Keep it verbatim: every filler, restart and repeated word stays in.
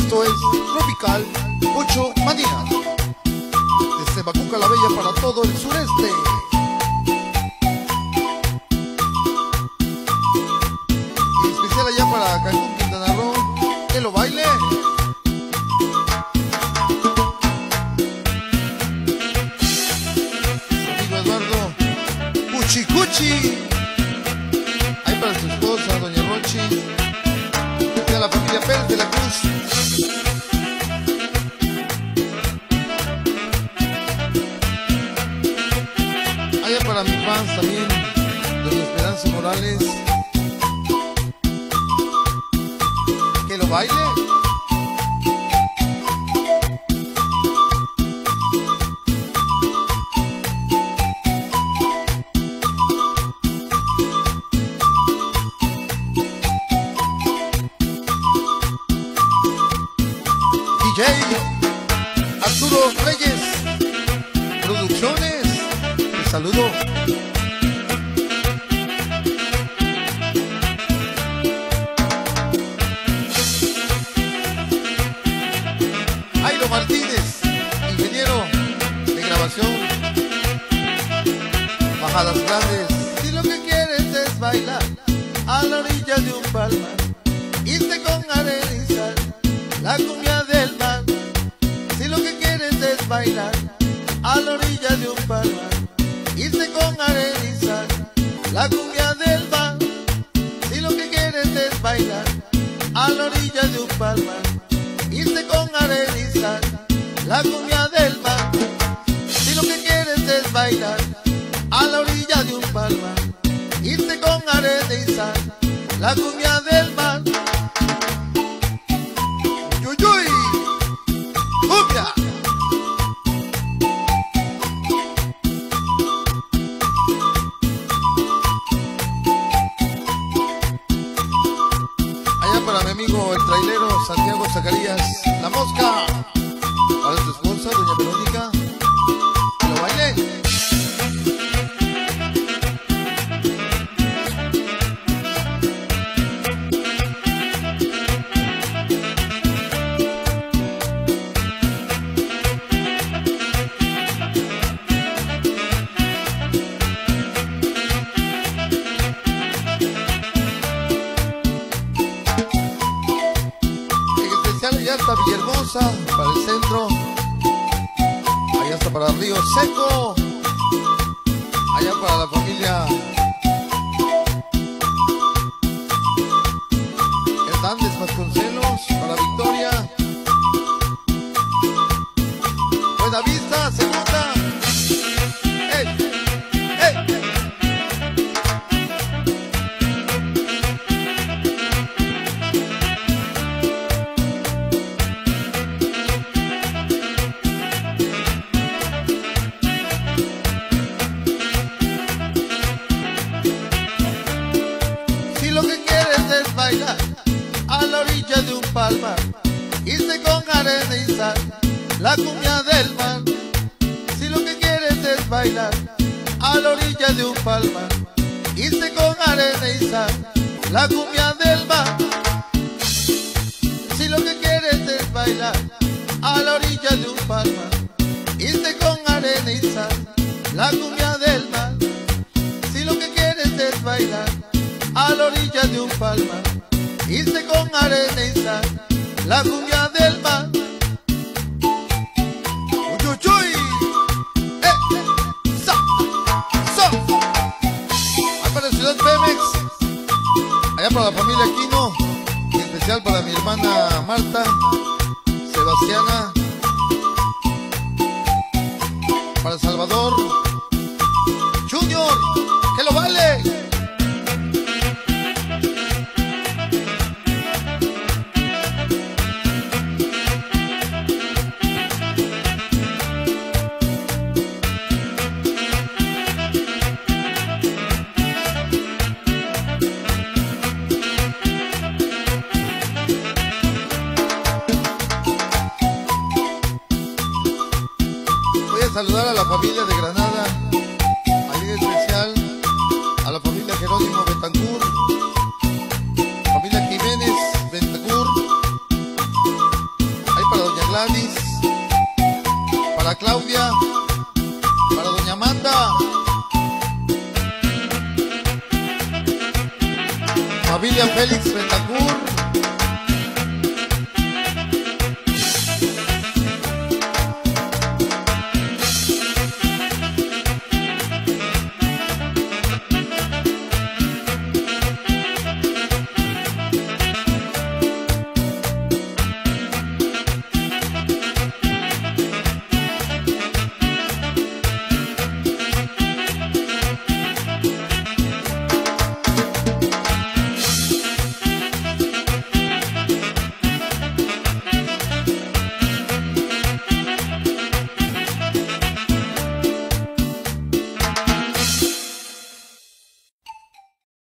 Esto es Tropical Ocho Manía, desde Bacuca la Bella para todo el sureste. En especial allá para Cancún, Quintana Roo, que lo baile. Su amigo Eduardo Cuchi Cuchi. Ahí para su esposa, doña Rochi. Y a la familia Pérez de la Cruz. Allá para mis fans también, doña Esperanza Morales. Que lo baile. D J Arturo Reyes Producciones, te saludo. Jairo Martínez, ingeniero de grabación, Bajadas Grandes. Si lo que quieres es bailar a la orilla de un palmar, irte con arena y sal, la cumbia del mar. Si lo que quieres es bailar a la orilla de un palmar, irte con arena y sal, la cumbia del mar. Si lo que quieres es bailar a la orilla de un palmar, irte con arena y sal, la cumbia del mar. Si lo que quieres es bailar a la orilla de un palmar, irte con arena y sal, la cumbia del mar. ¡Yuyuy! ¡Cumbia! Allá para mi amigo el trailero Santiago Zacarías, La Mosca. Para tu esposa, doña Verónica, que lo baile. Allá está Villahermosa, para el centro. Allá está para Río Seco. Allá para la familia Hernández Vasconcelos, para Victoria. Buena Vista, segunda. ¡Ey! ¡Ey! Bailar a la orilla de un palmar, irse con arena y sal, la cumbia del mar. Si lo que quieres es bailar a la orilla de un palmar, irse con arena y sal, la cumbia del mar. Si lo que quieres es bailar a la orilla de un palmar, irse con arena y sal, la cumbia del mar. Si lo que quieres es bailar a la orilla de un palmar, irse con arena y sal, la cumbia del mar. ¡Uyuyuy! ¡Eh! ¡Sa! ¡Sa! Allá para Ciudad Pemex, allá para la familia Aquino, en especial para mi hermana Marta, Sebastiana, para Salvador Junior, que lo vale. Saludar a la familia de Granada, a especial a la familia Familia Félix Bentacur.